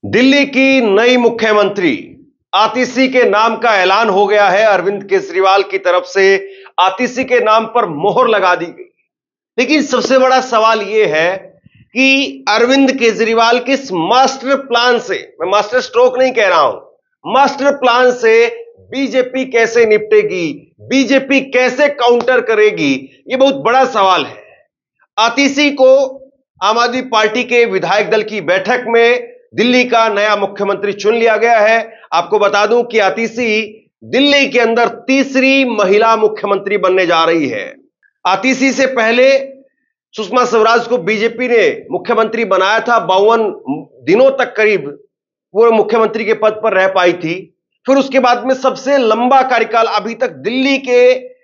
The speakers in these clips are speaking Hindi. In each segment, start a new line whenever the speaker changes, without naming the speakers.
दिल्ली की नई मुख्यमंत्री आतिशी के नाम का ऐलान हो गया है। अरविंद केजरीवाल की तरफ से आतिशी के नाम पर मोहर लगा दी गई। लेकिन सबसे बड़ा सवाल यह है कि अरविंद केजरीवाल किस मास्टर प्लान से, मैं मास्टर स्ट्रोक नहीं कह रहा हूं, मास्टर प्लान से बीजेपी कैसे निपटेगी, बीजेपी कैसे काउंटर करेगी, यह बहुत बड़ा सवाल है। आतिशी को आम आदमी पार्टी के विधायक दल की बैठक में दिल्ली का नया मुख्यमंत्री चुन लिया गया है। आपको बता दूं कि आतिशी दिल्ली के अंदर तीसरी महिला मुख्यमंत्री बनने जा रही है। आतिशी से पहले सुषमा स्वराज को बीजेपी ने मुख्यमंत्री बनाया था। 52 दिनों तक करीब वो मुख्यमंत्री के पद पर रह पाई थी। फिर उसके बाद में सबसे लंबा कार्यकाल अभी तक दिल्ली के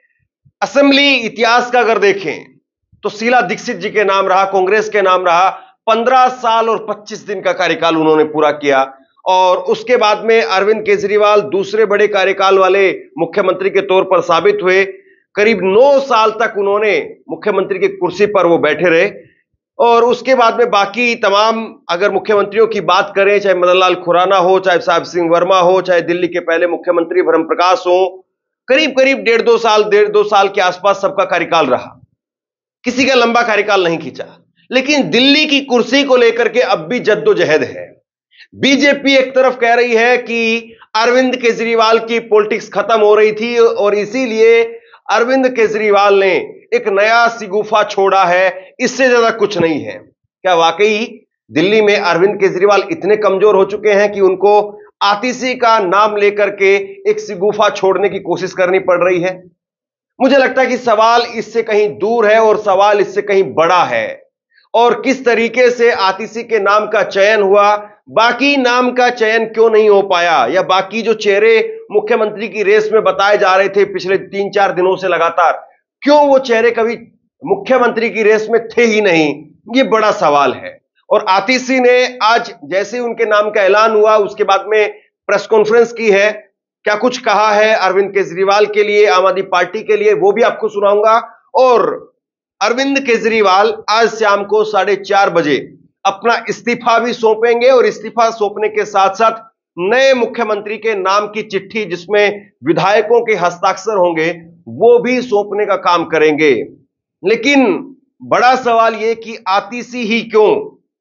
असेंबली इतिहास का अगर देखें तो शीला दीक्षित जी के नाम रहा, कांग्रेस के नाम रहा। 15 साल और 25 दिन का कार्यकाल उन्होंने पूरा किया। और उसके बाद में अरविंद केजरीवाल दूसरे बड़े कार्यकाल वाले मुख्यमंत्री के तौर पर साबित हुए। करीब 9 साल तक उन्होंने मुख्यमंत्री की कुर्सी पर वो बैठे रहे। और उसके बाद में बाकी तमाम अगर मुख्यमंत्रियों की बात करें, चाहे मदन लाल खुराना हो, चाहे साहब सिंह वर्मा हो, चाहे दिल्ली के पहले मुख्यमंत्री ब्रह्म प्रकाश हो, करीब करीब 1.5 साल के आसपास सबका कार्यकाल रहा। किसी का लंबा कार्यकाल नहीं खींचा। लेकिन दिल्ली की कुर्सी को लेकर के अब भी जद्दोजहद है। बीजेपी एक तरफ कह रही है कि अरविंद केजरीवाल की पॉलिटिक्स खत्म हो रही थी और इसीलिए अरविंद केजरीवाल ने एक नया सिगुफा छोड़ा है, इससे ज्यादा कुछ नहीं है। क्या वाकई दिल्ली में अरविंद केजरीवाल इतने कमजोर हो चुके हैं कि उनको आतिशी का नाम लेकर के एक सिगुफा छोड़ने की कोशिश करनी पड़ रही है? मुझे लगता है कि सवाल इससे कहीं दूर है और सवाल इससे कहीं बड़ा है। और किस तरीके से आतिशी के नाम का चयन हुआ, बाकी नाम का चयन क्यों नहीं हो पाया, या बाकी जो चेहरे मुख्यमंत्री की रेस में बताए जा रहे थे पिछले 3-4 दिनों से लगातार, क्यों वो चेहरे कभी मुख्यमंत्री की रेस में थे ही नहीं, ये बड़ा सवाल है। और आतिशी ने आज जैसे ही उनके नाम का ऐलान हुआ उसके बाद में प्रेस कॉन्फ्रेंस की है। क्या कुछ कहा है अरविंद केजरीवाल के लिए, आम आदमी पार्टी के लिए, वो भी आपको सुनाऊंगा। और अरविंद केजरीवाल आज शाम को 4:30 बजे अपना इस्तीफा भी सौंपेंगे और इस्तीफा सौंपने के साथ साथ नए मुख्यमंत्री के नाम की चिट्ठी जिसमें विधायकों के हस्ताक्षर होंगे वो भी सौंपने का काम करेंगे। लेकिन बड़ा सवाल यह कि आतिशी ही क्यों,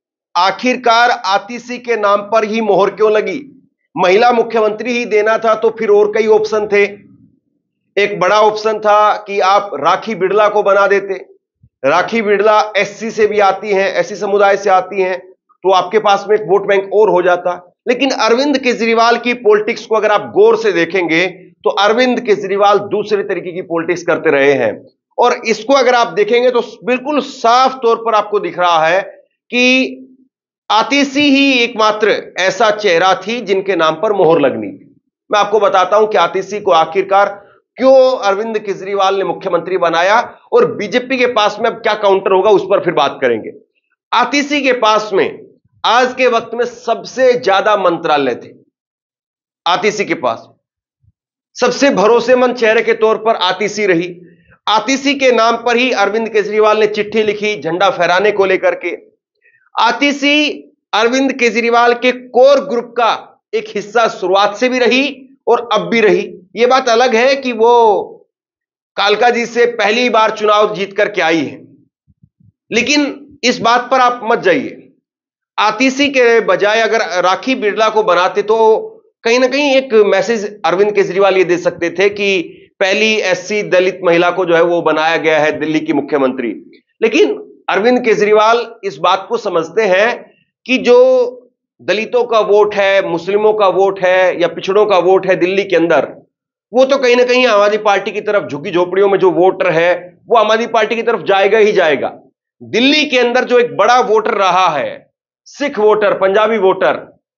आखिरकार आतिशी के नाम पर ही मोहर क्यों लगी? महिला मुख्यमंत्री ही देना था तो फिर और कई ऑप्शन थे। एक बड़ा ऑप्शन था कि आप राखी बिड़ला को बना देते। राखी बिड़ला एससी से भी आती हैं, एससी समुदाय से आती हैं, तो आपके पास में एक वोट बैंक और हो जाता। लेकिन अरविंद केजरीवाल की पॉलिटिक्स को अगर आप गौर से देखेंगे तो अरविंद केजरीवाल दूसरे तरीके की पॉलिटिक्स करते रहे हैं। और इसको अगर आप देखेंगे तो बिल्कुल साफ तौर पर आपको दिख रहा है कि आतिशी ही एकमात्र ऐसा चेहरा थी जिनके नाम पर मोहर लगनी थी। मैं आपको बताता हूं कि आतिशी को आखिरकार क्यों अरविंद केजरीवाल ने मुख्यमंत्री बनाया और बीजेपी के पास में अब क्या काउंटर होगा उस पर फिर बात करेंगे। आतिशी के पास में आज के वक्त में सबसे ज्यादा मंत्रालय थे। आतिशी के पास सबसे भरोसेमंद चेहरे के तौर पर आतिशी रही। आतिशी के नाम पर ही अरविंद केजरीवाल ने चिट्ठी लिखी झंडा फहराने को लेकर के। आतिशी अरविंद केजरीवाल के कोर ग्रुप का एक हिस्सा शुरुआत से भी रही और अब भी रही। यह बात अलग है कि वो कालका जी से पहली बार चुनाव जीत करके आई है, लेकिन इस बात पर आप मत जाइए। आतिशी के बजाय अगर राखी बिड़ला को बनाते तो कहीं ना कहीं एक मैसेज अरविंद केजरीवाल ये दे सकते थे कि पहली एससी दलित महिला को जो है वो बनाया गया है दिल्ली की मुख्यमंत्री। लेकिन अरविंद केजरीवाल इस बात को समझते हैं कि जो दलितों का वोट है, मुस्लिमों का वोट है या पिछड़ों का वोट है दिल्ली के अंदर, वो तो कहीं ना कहीं आम आदमी पार्टी की तरफ, झुग्गी झोपड़ियों में जो वोटर है वो आम आदमी पार्टी की तरफ जाएगा ही जाएगा। दिल्ली के अंदर जो एक बड़ा वोटर रहा है, सिख वोटर, पंजाबी वोटर,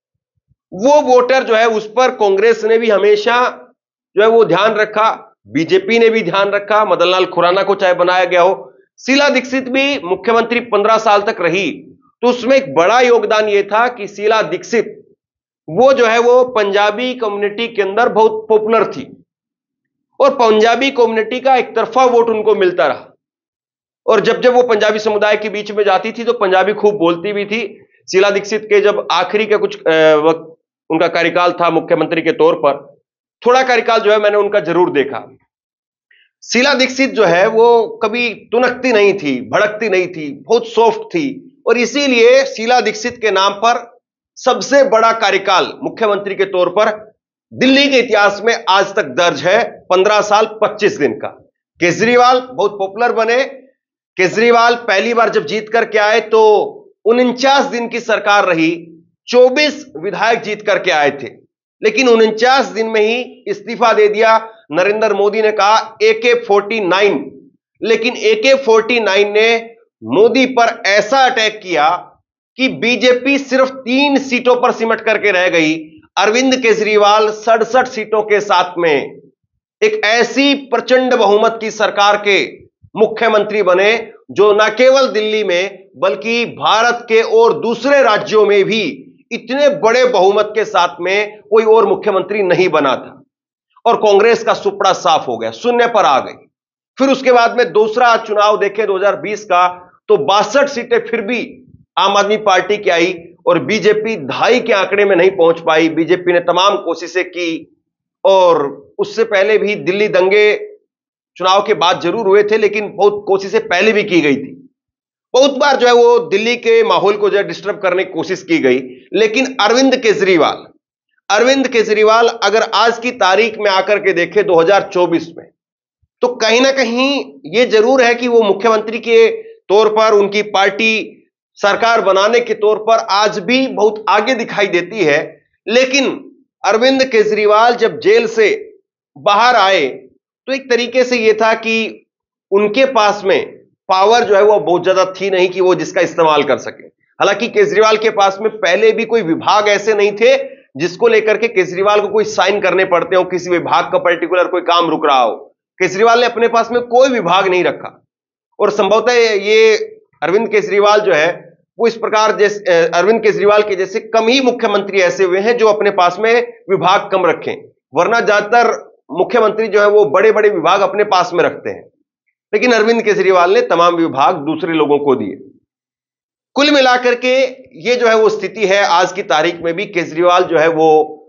वो वोटर जो है उस पर कांग्रेस ने भी हमेशा जो है वो ध्यान रखा, बीजेपी ने भी ध्यान रखा। मदन लाल खुराना को चाहे बनाया गया हो, शीला दीक्षित भी मुख्यमंत्री 15 साल तक रही, तो उसमें एक बड़ा योगदान यह था कि शीला दीक्षित वो जो है वो पंजाबी कम्युनिटी के अंदर बहुत पॉपुलर थी और पंजाबी कम्युनिटी का एक तरफा वोट उनको मिलता रहा। और जब जब वो पंजाबी समुदाय के बीच में जाती थी तो पंजाबी खूब बोलती भी थी, शीला दीक्षित के जब आखिरी का कुछ वक्त उनका कार्यकाल था मुख्यमंत्री के तौर पर, थोड़ा कार्यकाल जो है मैंने उनका जरूर देखा। शीला दीक्षित जो है वो कभी तुनकती नहीं थी, भड़कती नहीं थी, बहुत सॉफ्ट थी, और इसीलिए शीला दीक्षित के नाम पर सबसे बड़ा कार्यकाल मुख्यमंत्री के तौर पर दिल्ली के इतिहास में आज तक दर्ज है, 15 साल 25 दिन का। केजरीवाल बहुत पॉपुलर बने। केजरीवाल पहली बार जब जीत करके आए तो 49 दिन की सरकार रही, 24 विधायक जीत करके आए थे, लेकिन 49 दिन में ही इस्तीफा दे दिया। नरेंद्र मोदी ने कहा AK-49, लेकिन AK-49 ने मोदी पर ऐसा अटैक किया कि बीजेपी सिर्फ 3 सीटों पर सिमट करके रह गई। अरविंद केजरीवाल 67 सीटों के साथ में एक ऐसी प्रचंड बहुमत की सरकार के मुख्यमंत्री बने जो न केवल दिल्ली में बल्कि भारत के और दूसरे राज्यों में भी इतने बड़े बहुमत के साथ में कोई और मुख्यमंत्री नहीं बना था। और कांग्रेस का सुपड़ा साफ हो गया, शून्य पर आ गई। फिर उसके बाद में दूसरा चुनाव देखें 2020 का, तो 62 सीटें फिर भी आम आदमी पार्टी की आई और बीजेपी 2.5 के आंकड़े में नहीं पहुंच पाई। बीजेपी ने तमाम कोशिशें की और उससे पहले भी दिल्ली दंगे चुनाव के बाद जरूर हुए थे, लेकिन बहुत कोशिशें पहले भी की गई थी। बहुत बार जो है वो दिल्ली के माहौल को जो है डिस्टर्ब करने की कोशिश की गई। लेकिन अरविंद केजरीवाल अगर आज की तारीख में आकर के देखें 2024 में, तो कहीं ना कहीं ये जरूर है कि वो मुख्यमंत्री के तौर पर, उनकी पार्टी सरकार बनाने के तौर पर आज भी बहुत आगे दिखाई देती है। लेकिन अरविंद केजरीवाल जब जेल से बाहर आए तो एक तरीके से यह था कि उनके पास में पावर जो है वो बहुत ज्यादा थी नहीं कि वो जिसका इस्तेमाल कर सके। हालांकि केजरीवाल के पास में पहले भी कोई विभाग ऐसे नहीं थे जिसको लेकर के केजरीवाल को कोई साइन करने पड़ते हो, किसी विभाग का पर्टिकुलर कोई काम रुक रहा हो। केजरीवाल ने अपने पास में कोई विभाग नहीं रखा और संभवतः ये अरविंद केजरीवाल जो है वो इस प्रकार जैसे अरविंद केजरीवाल के जैसे कम ही मुख्यमंत्री ऐसे हुए हैं जो अपने पास में विभाग कम रखें, वरना ज्यादातर मुख्यमंत्री जो है वो बड़े बड़े विभाग अपने पास में रखते हैं। लेकिन अरविंद केजरीवाल ने तमाम विभाग दूसरे लोगों को दिए। कुल मिलाकर के ये जो है वो स्थिति है आज की तारीख में भी। केजरीवाल जो है वो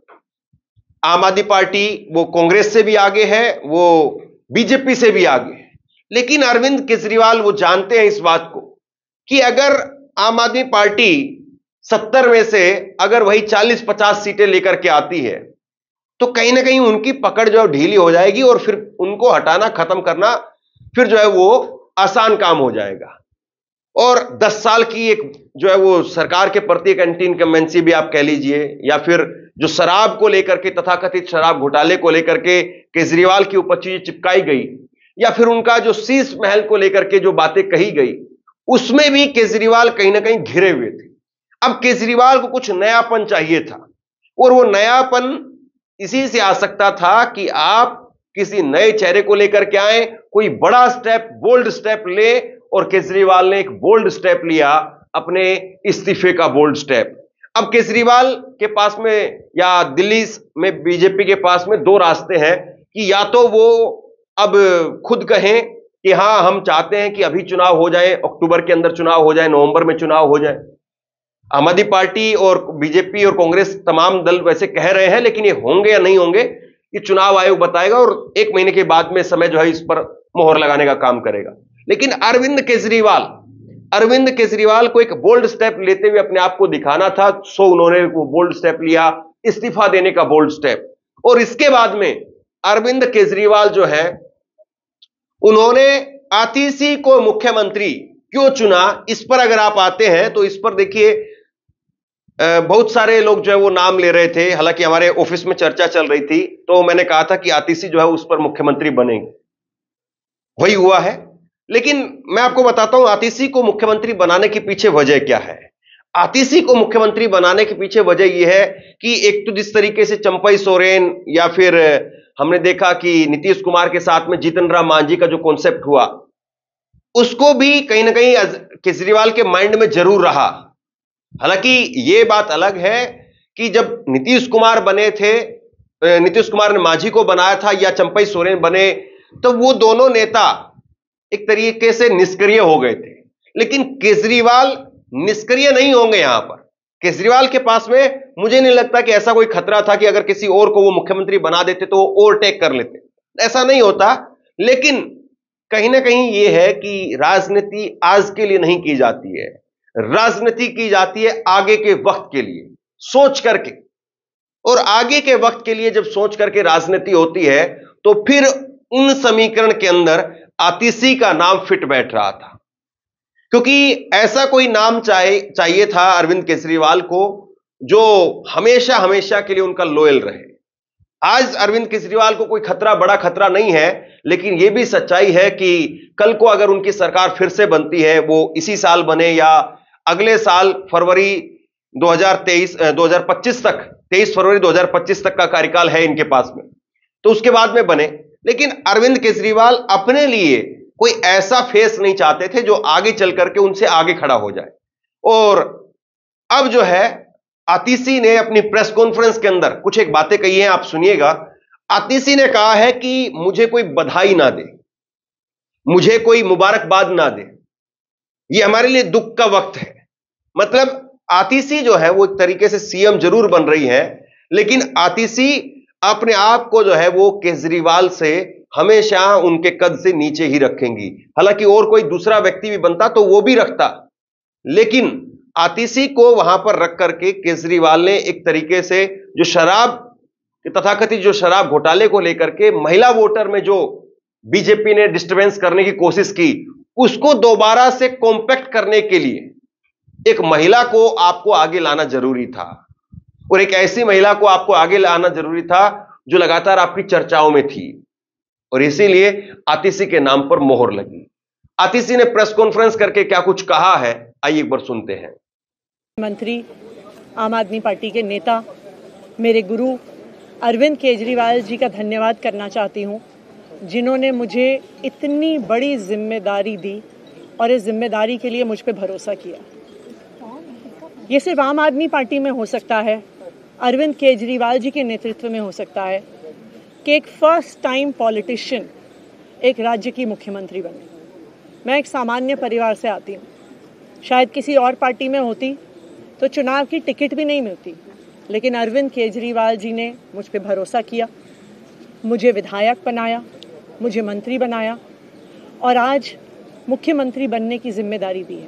आम आदमी पार्टी, वो कांग्रेस से भी आगे है, वो बीजेपी से भी आगे है। लेकिन अरविंद केजरीवाल वो जानते हैं इस बात को कि अगर आम आदमी पार्टी 70 में से अगर वही 40-50 सीटें लेकर के आती है तो कहीं ना कहीं उनकी पकड़ जो है ढीली हो जाएगी और फिर उनको हटाना, खत्म करना फिर जो है वो आसान काम हो जाएगा। और 10 साल की एक जो है वो सरकार के प्रति एक एंटी इनकम्बेंसी भी आप कह लीजिए, या फिर जो शराब को लेकर के, तथाकथित शराब घोटाले को लेकर के केजरीवाल की ऊपर चीजें चिपकाई गई, या फिर उनका जो शीश महल को लेकर के जो बातें कही गई, उसमें भी केजरीवाल कहीं ना कहीं घिरे हुए थे। अब केजरीवाल को कुछ नयापन चाहिए था और वो नयापन इसी से आ सकता था कि आप किसी नए चेहरे को लेकर के आए, कोई बड़ा स्टेप, बोल्ड स्टेप ले। और केजरीवाल ने एक बोल्ड स्टेप लिया, अपने इस्तीफे का बोल्ड स्टेप। अब केजरीवाल के पास में या दिल्ली में बीजेपी के पास में 2 रास्ते हैं कि या तो वो अब खुद कहें कि हां हम चाहते हैं कि अभी चुनाव हो जाए, अक्टूबर के अंदर चुनाव हो जाए, नवंबर में चुनाव हो जाए। आम आदमी पार्टी और बीजेपी और कांग्रेस तमाम दल वैसे कह रहे हैं, लेकिन ये होंगे या नहीं होंगे ये चुनाव आयोग बताएगा और 1 महीने के बाद में समय जो है इस पर मोहर लगाने का काम करेगा। लेकिन अरविंद केजरीवाल को एक बोल्ड स्टेप लेते हुए अपने आप को दिखाना था, सो उन्होंने वो बोल्ड स्टेप लिया, इस्तीफा देने का बोल्ड स्टेप। और इसके बाद में अरविंद केजरीवाल जो है उन्होंने आतिशी को मुख्यमंत्री क्यों चुना, इस पर अगर आप आते हैं तो इस पर देखिए बहुत सारे लोग जो है वो नाम ले रहे थे। हालांकि हमारे ऑफिस में चर्चा चल रही थी तो मैंने कहा था कि आतिशी जो है उस पर मुख्यमंत्री बनेंगे, वही हुआ है। लेकिन मैं आपको बताता हूं आतिशी को मुख्यमंत्री बनाने के पीछे वजह क्या है। आतिशी को मुख्यमंत्री बनाने के पीछे वजह यह है कि एक तो जिस तरीके से चंपई सोरेन या फिर हमने देखा कि नीतीश कुमार के साथ में जीतन राम मांझी का जो कॉन्सेप्ट हुआ, उसको भी कहीं ना कहीं केजरीवाल के माइंड में जरूर रहा। हालांकि यह बात अलग है कि जब नीतीश कुमार बने थे, नीतीश कुमार ने मांझी को बनाया था या चंपई सोरेन बने, तो वो दोनों नेता एक तरीके से निष्क्रिय हो गए थे। लेकिन केजरीवाल निष्क्रिय नहीं होंगे यहां पर। केजरीवाल के पास में मुझे नहीं लगता कि ऐसा कोई खतरा था कि अगर किसी और को वो मुख्यमंत्री बना देते तो वो ओवरटेक कर लेते, ऐसा नहीं होता। लेकिन कहीं ना कहीं यह है कि राजनीति आज के लिए नहीं की जाती है, राजनीति की जाती है आगे के वक्त के लिए सोच करके। और आगे के वक्त के लिए जब सोच करके राजनीति होती है तो फिर उन समीकरण के अंदर आतिशी का नाम फिट बैठ रहा था, क्योंकि ऐसा कोई नाम चाहिए था अरविंद केजरीवाल को जो हमेशा हमेशा के लिए उनका लॉयल रहे। आज अरविंद केजरीवाल को कोई खतरा, बड़ा खतरा नहीं है, लेकिन यह भी सच्चाई है कि कल को अगर उनकी सरकार फिर से बनती है, वो इसी साल बने या अगले साल फरवरी 2025 तक, 23 फरवरी 2025 तक का कार्यकाल है इनके पास में, तो उसके बाद में बने। लेकिन अरविंद केजरीवाल अपने लिए कोई ऐसा फेस नहीं चाहते थे जो आगे चल करके उनसे आगे खड़ा हो जाए। और अब जो है आतिशी ने अपनी प्रेस कॉन्फ्रेंस के अंदर कुछ एक बातें कही हैं, आप सुनिएगा। आतिशी ने कहा है कि मुझे कोई बधाई ना दे, मुझे कोई मुबारकबाद ना दे, यह हमारे लिए दुख का वक्त है। मतलब आतिशी जो है वो एक तरीके से सीएम जरूर बन रही है, लेकिन आतिशी अपने आप को जो है वो केजरीवाल से हमेशा उनके कद से नीचे ही रखेंगी। हालांकि और कोई दूसरा व्यक्ति भी बनता तो वो भी रखता, लेकिन आतिशी को वहां पर रख करके केजरीवाल ने एक तरीके से जो शराब, तथाकथित जो शराब घोटाले को लेकर के महिला वोटर में जो बीजेपी ने डिस्टर्बेंस करने की कोशिश की, उसको दोबारा से कॉम्पैक्ट करने के लिए एक महिला को आपको आगे लाना जरूरी था, और एक ऐसी महिला को आपको आगे लाना जरूरी था जो लगातार आपकी चर्चाओं में थी, और इसीलिए आतिशी के नाम पर मोहर लगी। आतिशी ने प्रेस कॉन्फ्रेंस करके क्या कुछ कहा है, आइए एक बार सुनते हैं।
मंत्री, आम आदमी पार्टी के नेता, मेरे गुरु अरविंद केजरीवाल जी का धन्यवाद करना चाहती हूं, जिन्होंने मुझे इतनी बड़ी जिम्मेदारी दी और इस जिम्मेदारी के लिए मुझ पे भरोसा किया। ये सिर्फ आम आदमी पार्टी में हो सकता है, अरविंद केजरीवाल जी के नेतृत्व में हो सकता है कि एक फर्स्ट टाइम पॉलिटिशियन एक राज्य की मुख्यमंत्री बने। मैं एक सामान्य परिवार से आती हूँ, शायद किसी और पार्टी में होती तो चुनाव की टिकट भी नहीं मिलती, लेकिन अरविंद केजरीवाल जी ने मुझ पे भरोसा किया, मुझे विधायक बनाया, मुझे मंत्री बनाया और आज मुख्यमंत्री बनने की जिम्मेदारी दी है।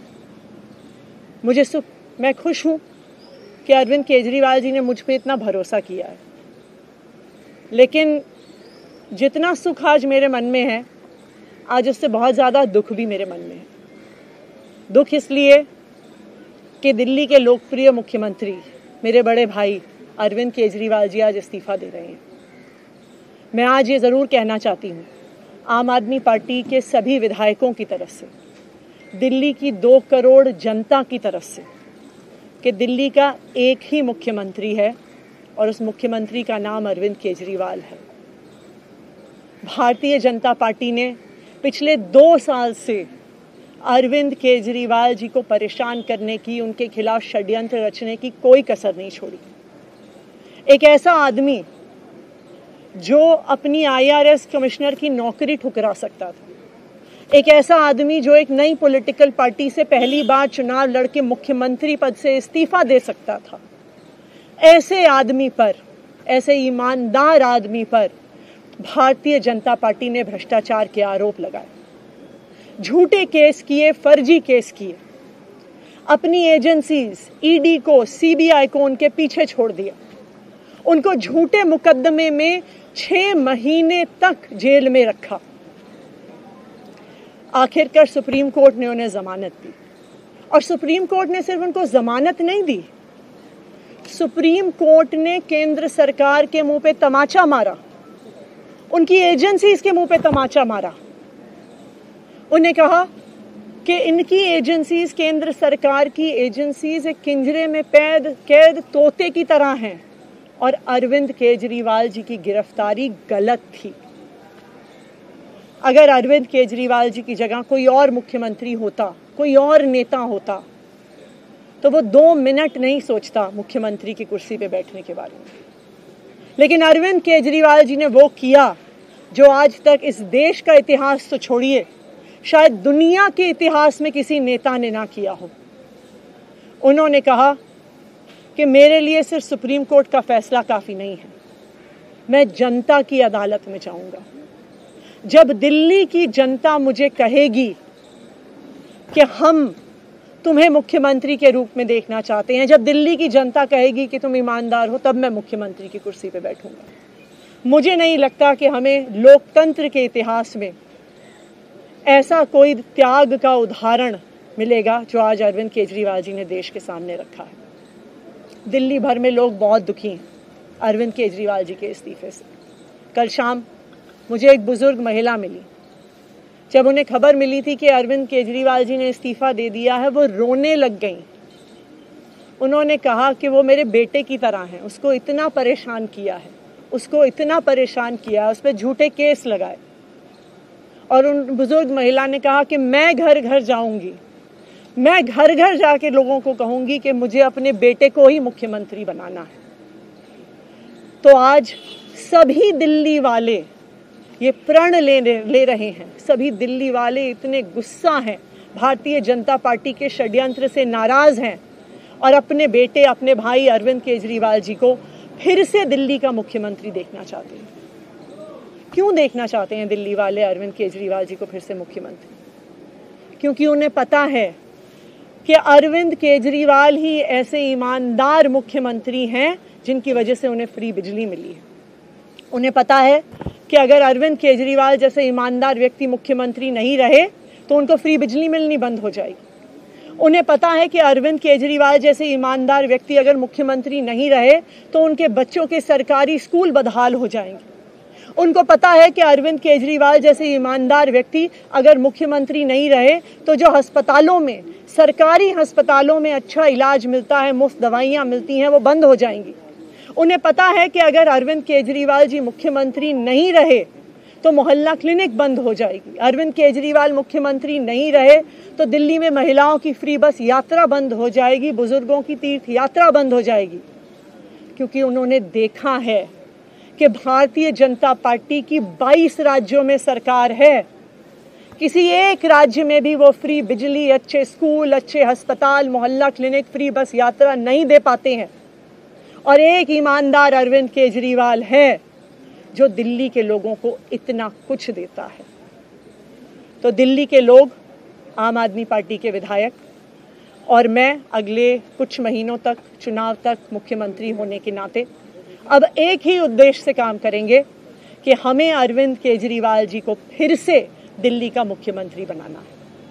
मैं खुश हूँ कि अरविंद केजरीवाल जी ने मुझ पे इतना भरोसा किया है, लेकिन जितना सुख आज मेरे मन में है, आज उससे बहुत ज़्यादा दुख भी मेरे मन में है। दुख इसलिए कि दिल्ली के लोकप्रिय मुख्यमंत्री मेरे बड़े भाई अरविंद केजरीवाल जी आज इस्तीफा दे रहे हैं। मैं आज ये ज़रूर कहना चाहती हूँ आम आदमी पार्टी के सभी विधायकों की तरफ से, दिल्ली की 2 करोड़ जनता की तरफ से, कि दिल्ली का एक ही मुख्यमंत्री है और उस मुख्यमंत्री का नाम अरविंद केजरीवाल है। भारतीय जनता पार्टी ने पिछले 2 साल से अरविंद केजरीवाल जी को परेशान करने की, उनके खिलाफ षड्यंत्र रचने की कोई कसर नहीं छोड़ी। एक ऐसा आदमी जो अपनी IRS कमिश्नर की नौकरी ठुकरा सकता था, एक ऐसा आदमी जो एक नई पॉलिटिकल पार्टी से पहली बार चुनाव लड़के मुख्यमंत्री पद से इस्तीफा दे सकता था, ऐसे आदमी पर, ऐसे ईमानदार आदमी पर भारतीय जनता पार्टी ने भ्रष्टाचार के आरोप लगाए, झूठे केस किए, फर्जी केस किए, अपनी एजेंसीज ED को, CBI को उनके पीछे छोड़ दिया, उनको झूठे मुकदमे में 6 महीने तक जेल में रखा। आखिरकार सुप्रीम कोर्ट ने उन्हें जमानत दी, और सुप्रीम कोर्ट ने सिर्फ उनको जमानत नहीं दी, सुप्रीम कोर्ट ने केंद्र सरकार के मुंह पे तमाचा मारा, उनकी एजेंसीज के मुंह पे तमाचा मारा। उन्हें कहा कि इनकी एजेंसीज, केंद्र सरकार की एजेंसीज एक पिंजरे में कैद तोते की तरह हैं और अरविंद केजरीवाल जी की गिरफ्तारी गलत थी। अगर अरविंद केजरीवाल जी की जगह कोई और मुख्यमंत्री होता, कोई और नेता होता, तो वो 2 मिनट नहीं सोचता मुख्यमंत्री की कुर्सी पे बैठने के बारे में। लेकिन अरविंद केजरीवाल जी ने वो किया जो आज तक इस देश का इतिहास तो छोड़िए, शायद दुनिया के इतिहास में किसी नेता ने ना किया हो। उन्होंने कहा कि मेरे लिए सिर्फ सुप्रीम कोर्ट का फैसला काफ़ी नहीं है, मैं जनता की अदालत में जाऊंगा। जब दिल्ली की जनता मुझे कहेगी कि हम तुम्हें मुख्यमंत्री के रूप में देखना चाहते हैं, जब दिल्ली की जनता कहेगी कि तुम ईमानदार हो, तब मैं मुख्यमंत्री की कुर्सी पे बैठूंगा। मुझे नहीं लगता कि हमें लोकतंत्र के इतिहास में ऐसा कोई त्याग का उदाहरण मिलेगा जो आज अरविंद केजरीवाल जी ने देश के सामने रखा है। दिल्ली भर में लोग बहुत दुखी हैं अरविंद केजरीवाल जी के इस्तीफे से। कल शाम मुझे एक बुजुर्ग महिला मिली, जब उन्हें खबर मिली थी कि अरविंद केजरीवाल जी ने इस्तीफा दे दिया है, वो रोने लग गई। उन्होंने कहा कि वो मेरे बेटे की तरह हैं, उसको इतना परेशान किया है, उसको इतना परेशान किया, उस पर झूठे केस लगाए। और उन बुजुर्ग महिला ने कहा कि मैं घर घर जाऊंगी, मैं घर घर जाके लोगों को कहूंगी कि मुझे अपने बेटे को ही मुख्यमंत्री बनाना है। तो आज सभी दिल्ली वाले ये प्रण ले रहे हैं, सभी दिल्ली वाले इतने गुस्सा हैं, भारतीय जनता पार्टी के षड्यंत्र से नाराज हैं और अपने बेटे, अपने भाई अरविंद केजरीवाल जी को फिर से दिल्ली का मुख्यमंत्री देखना चाहते हैं। क्यों देखना चाहते हैं दिल्ली वाले अरविंद केजरीवाल जी को फिर से मुख्यमंत्री? क्योंकि उन्हें पता है कि अरविंद केजरीवाल ही ऐसे ईमानदार मुख्यमंत्री हैं जिनकी वजह से उन्हें फ्री बिजली मिली है। उन्हें पता है कि अगर अरविंद केजरीवाल जैसे ईमानदार व्यक्ति मुख्यमंत्री नहीं रहे तो उनको फ्री बिजली मिलनी बंद हो जाएगी। उन्हें पता है कि अरविंद केजरीवाल जैसे ईमानदार व्यक्ति अगर मुख्यमंत्री नहीं रहे तो उनके बच्चों के सरकारी स्कूल बदहाल हो जाएंगे। उनको पता है कि अरविंद केजरीवाल जैसे ईमानदार व्यक्ति अगर मुख्यमंत्री नहीं रहे तो जो अस्पतालों में, सरकारी अस्पतालों में अच्छा इलाज मिलता है, मुफ्त दवाइयाँ मिलती हैं, वो बंद हो जाएंगी। उन्हें पता है कि अगर अरविंद केजरीवाल जी मुख्यमंत्री नहीं रहे तो मोहल्ला क्लिनिक बंद हो जाएगी। अरविंद केजरीवाल मुख्यमंत्री नहीं रहे तो दिल्ली में महिलाओं की फ्री बस यात्रा बंद हो जाएगी, बुजुर्गों की तीर्थ यात्रा बंद हो जाएगी। क्योंकि उन्होंने देखा है कि भारतीय जनता पार्टी की 22 राज्यों में सरकार है, किसी एक राज्य में भी वो फ्री बिजली, अच्छे स्कूल, अच्छे अस्पताल, मोहल्ला क्लिनिक, फ्री बस यात्रा नहीं दे पाते हैं। और एक ईमानदार अरविंद केजरीवाल है जो दिल्ली के लोगों को इतना कुछ देता है। तो दिल्ली के लोग, आम आदमी पार्टी के विधायक और मैं अगले कुछ महीनों तक, चुनाव तक मुख्यमंत्री होने के नाते अब एक ही उद्देश्य से काम करेंगे कि हमें अरविंद केजरीवाल जी को फिर से दिल्ली का मुख्यमंत्री बनाना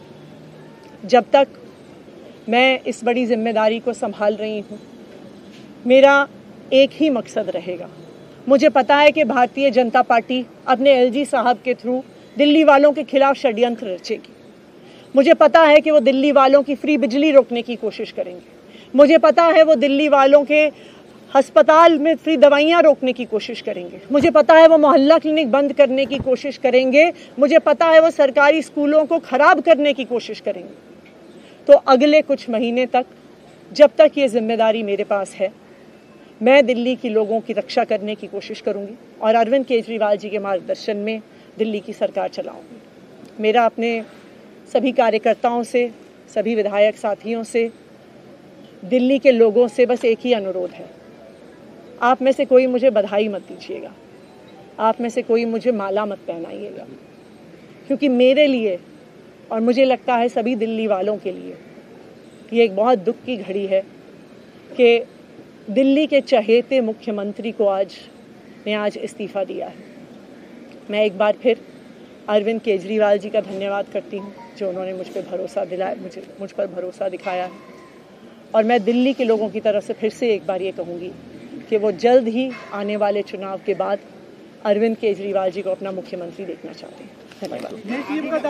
है। जब तक मैं इस बड़ी जिम्मेदारी को संभाल रही हूँ, मेरा एक ही मकसद रहेगा। मुझे पता है कि भारतीय जनता पार्टी अपने एलजी साहब के थ्रू दिल्ली वालों के खिलाफ षड्यंत्र रचेगी। मुझे पता है कि वो दिल्ली वालों की फ्री बिजली रोकने की कोशिश करेंगे। मुझे पता है वो दिल्ली वालों के अस्पताल में फ्री दवाइयाँ रोकने की कोशिश करेंगे। मुझे पता है वो मोहल्ला क्लिनिक बंद करने की कोशिश करेंगे। मुझे पता है वो सरकारी स्कूलों को खराब करने की कोशिश करेंगे। तो अगले कुछ महीने तक, जब तक ये जिम्मेदारी मेरे पास है, मैं दिल्ली के लोगों की रक्षा करने की कोशिश करूंगी और अरविंद केजरीवाल जी के मार्गदर्शन में दिल्ली की सरकार चलाऊंगी। मेरा अपने सभी कार्यकर्ताओं से, सभी विधायक साथियों से, दिल्ली के लोगों से बस एक ही अनुरोध है, आप में से कोई मुझे बधाई मत दीजिएगा, आप में से कोई मुझे माला मत पहनाइएगा, क्योंकि मेरे लिए और मुझे लगता है सभी दिल्ली वालों के लिए ये एक बहुत दुख की घड़ी है कि दिल्ली के चहेते मुख्यमंत्री को आज इस्तीफा दिया है। मैं एक बार फिर अरविंद केजरीवाल जी का धन्यवाद करती हूँ जो उन्होंने मुझ पर भरोसा दिलाया, मुझ पर भरोसा दिखाया है। और मैं दिल्ली के लोगों की तरफ से फिर से एक बार ये कहूँगी कि वो जल्द ही आने वाले चुनाव के बाद अरविंद केजरीवाल जी को अपना मुख्यमंत्री देखना चाहते हैं। धन्यवाद।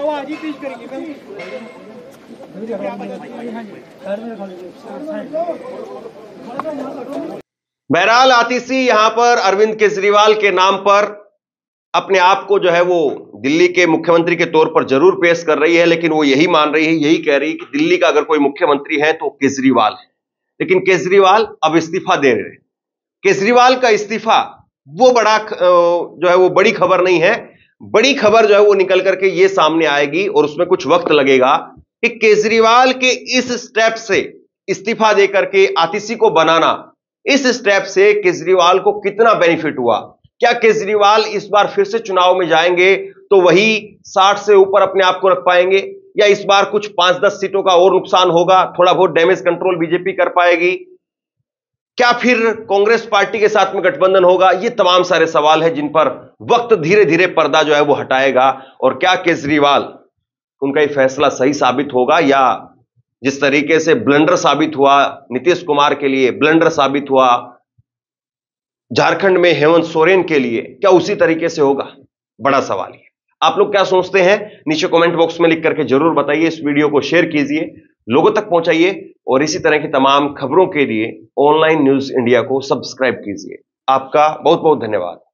बहरहाल आतिशी यहां पर अरविंद केजरीवाल के नाम पर अपने आप को जो है वो दिल्ली के मुख्यमंत्री के तौर पर जरूर पेश कर रही है, लेकिन वो यही मान रही है, यही कह रही है कि दिल्ली का अगर कोई मुख्यमंत्री है तो केजरीवाल है। लेकिन केजरीवाल अब इस्तीफा दे रहे हैं। केजरीवाल का इस्तीफा वो बड़ा जो है वो बड़ी खबर नहीं है। बड़ी खबर जो है वो निकल करके ये सामने आएगी और उसमें कुछ वक्त लगेगा कि केजरीवाल के इस स्टेप से इस्तीफा देकर के आतिशी को बनाना इस स्टेप से केजरीवाल को कितना बेनिफिट हुआ? क्या केजरीवाल इस बार फिर से चुनाव में जाएंगे तो वही 60 से ऊपर अपने आप को रख पाएंगे, या इस बार कुछ 5-10 सीटों का और नुकसान होगा, थोड़ा बहुत डैमेज कंट्रोल बीजेपी कर पाएगी? क्या फिर कांग्रेस पार्टी के साथ में गठबंधन होगा? ये तमाम सारे सवाल हैं जिन पर वक्त धीरे धीरे पर्दा जो है वो हटाएगा। और क्या केजरीवाल, उनका ये फैसला सही साबित होगा, या जिस तरीके से ब्लंडर साबित हुआ नीतीश कुमार के लिए, ब्लंडर साबित हुआ झारखंड में हेमंत सोरेन के लिए, क्या उसी तरीके से होगा? बड़ा सवाल है। आप लोग क्या सोचते हैं? नीचे कमेंट बॉक्स में लिख करके जरूर बताइए। इस वीडियो को शेयर कीजिए, लोगों तक पहुंचाइए, और इसी तरह की तमाम खबरों के लिए ऑनलाइन न्यूज इंडिया को सब्सक्राइब कीजिए। आपका बहुत बहुत धन्यवाद।